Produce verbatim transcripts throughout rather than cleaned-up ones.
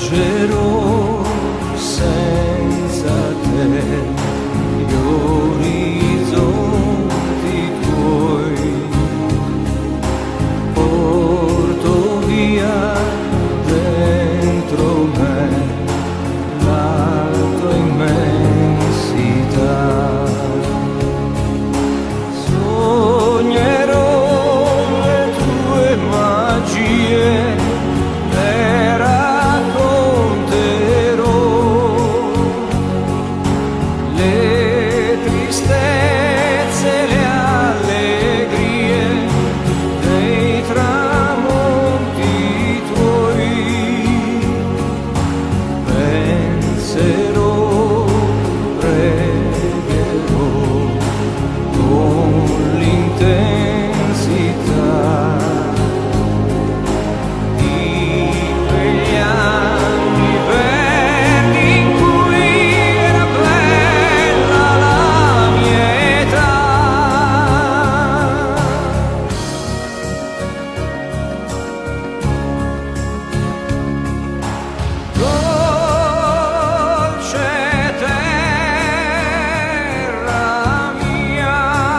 viaggerò senza te, gli orizzonti tuoi porto via dentro me la tua immensità. Sognerò le tue magie, le racconterò, le tristezze, le allegrie dei tramonti tuoi. Penserò, pregherò con l'intensità di quegli anni verdi in cui era bella la mia età. Dolce terra mia,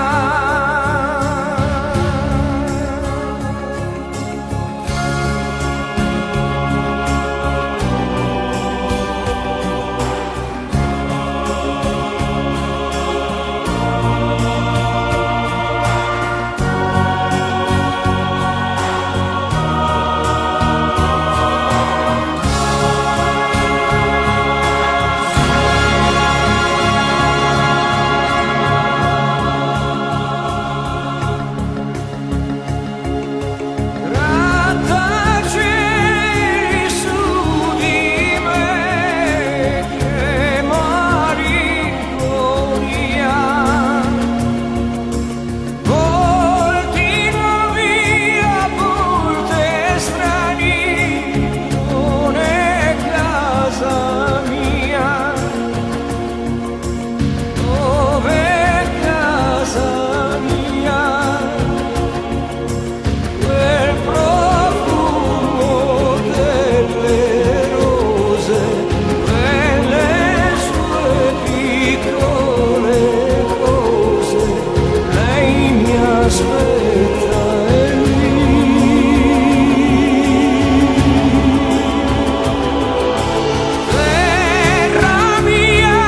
grattacieli su di me che malinconia, volti nuovi a volte strani, non è casa mia, dove è casa mia? Quel profumo delle rose, quelle sue piccole cose, lei mi aspetta e lì. Terra mia,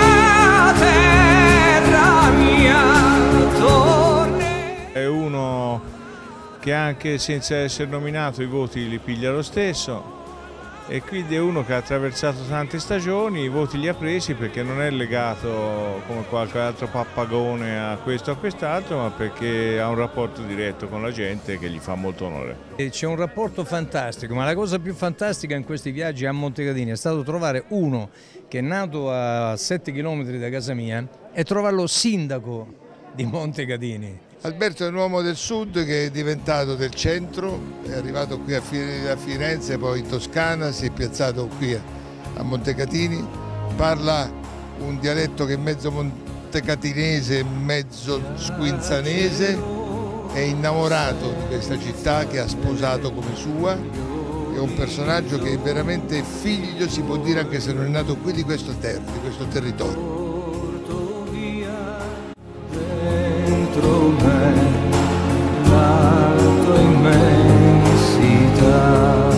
terra mia, torni. È uno che anche senza essere nominato i voti li piglia lo stesso, e quindi è uno che ha attraversato tante stagioni, i voti li ha presi perché non è legato come qualche altro pappagone a questo o a quest'altro, ma perché ha un rapporto diretto con la gente che gli fa molto onore. E c'è un rapporto fantastico, ma la cosa più fantastica in questi viaggi a Montecatini è stato trovare uno che è nato a sette chilometri da casa mia e trovarlo sindaco di Montecatini. Alberto è un uomo del sud che è diventato del centro, è arrivato qui a Firenze, poi in Toscana, si è piazzato qui a Montecatini, parla un dialetto che è mezzo montecatinese, mezzo squinzanese, è innamorato di questa città che ha sposato come sua, è un personaggio che è veramente figlio, si può dire anche se non è nato qui, di questo, ter di questo territorio. Dentro me la tua immensità,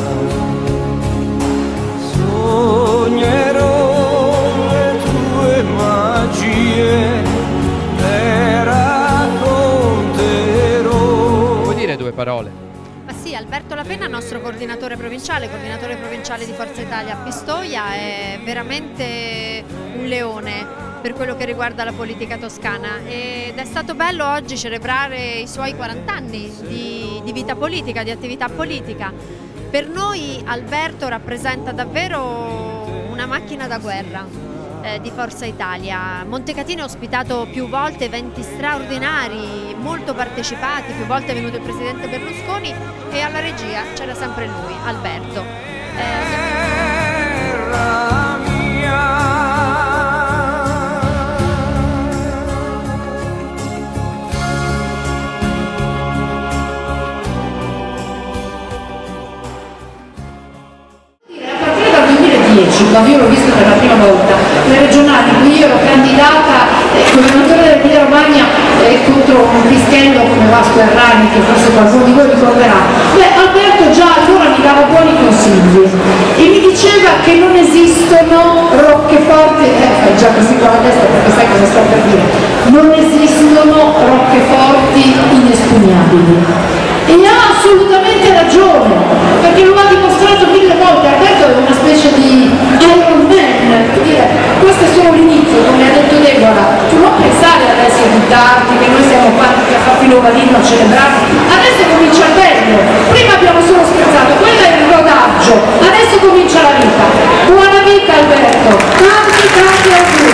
sognerò le tue magie, le racconterò. Vuoi dire due parole? Ma sì, Alberto La Penna, nostro coordinatore provinciale, coordinatore provinciale di Forza Italia a Pistoia, è veramente un leone per quello che riguarda la politica toscana, ed è stato bello oggi celebrare i suoi quaranta anni di, di vita politica, di attività politica. Per noi Alberto rappresenta davvero una macchina da guerra eh, di Forza Italia. Montecatini ha ospitato più volte eventi straordinari, molto partecipati, più volte è venuto il presidente Berlusconi e alla regia c'era sempre lui, Alberto. Terra mia. A partire dal duemiladieci, quando io l'ho visto per la prima volta, le regionali in cui io ero candidata eh, governatore dell'Emilia Romagna eh, contro un pischello come Vasco Errani, che forse qualcuno di voi ricorderà, beh, Alberto già allora mi dava buoni consigli e mi diceva che non esistono roccheforti, eh, fai già così con la testa perché sai cosa sto per dire, non esistono roccheforti inespugnabili. E ha assolutamente ragione, perché lo ha dimostrato mille volte. Alberto è una specie di Iron Man, per dire, questo è solo l'inizio, come ha detto Deborah, tu non pensare adesso di tardi, che noi siamo qua a farti l'ovalino a celebrare, adesso comincia il bello, prima abbiamo solo scherzato, quello è il rodaggio, adesso comincia la vita. Buona vita Alberto, tanti tanti auguri.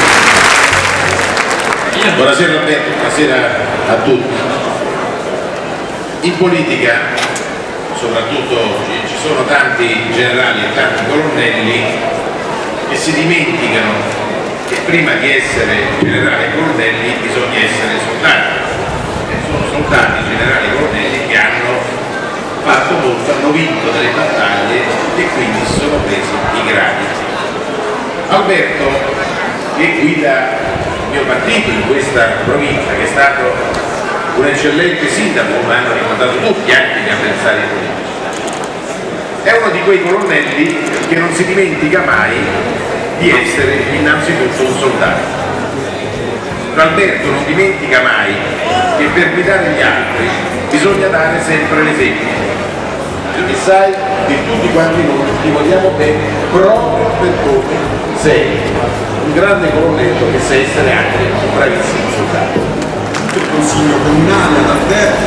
Buonasera Alberto, buonasera a tutti. In politica, soprattutto oggi, ci sono tanti generali e tanti colonnelli che si dimenticano che prima di essere generali e colonnelli bisogna essere soldati. E sono soldati, generali e colonnelli che hanno fatto molto, hanno vinto delle battaglie e quindi si sono presi i gradi. Alberto, che guida il mio partito in questa provincia, che è stato un eccellente sindaco, come hanno ricordato tutti, anche gli avversari politici. È uno di quei colonnelli che non si dimentica mai di essere innanzitutto un soldato. Alberto non dimentica mai che per guidare gli altri bisogna dare sempre l'esempio. E sai che tutti quanti noi ti vogliamo bene proprio per come sei un grande colonnello che sa essere anche un bravissimo soldato. Il consiglio comunale ad Alberto,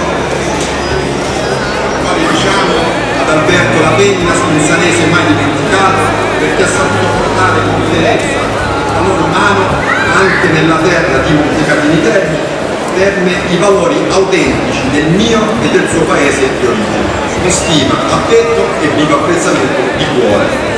poi diciamo ad Alberto la penna spinzanese mai dimenticata, perché ha saputo portare con fierezza il valore umano anche nella terra di Montecatini Terme, Terme i valori autentici del mio e del suo paese di origine, con stima, affetto e vivo apprezzamento di cuore.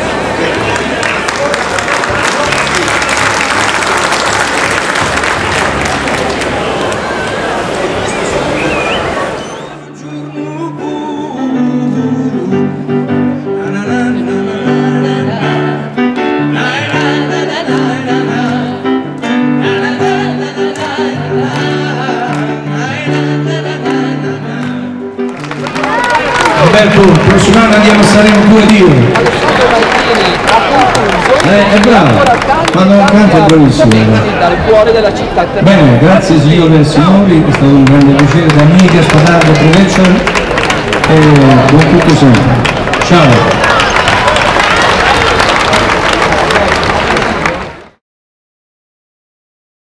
Alberto, il prossimo anno andiamo a Sanremo pure Dio. Eh, è bravo, quando canta è bravissimo. Bene, grazie signore e signori, è stato un grande piacere da Amica, Spadaro, Provincia e buon tutto sempre. Ciao.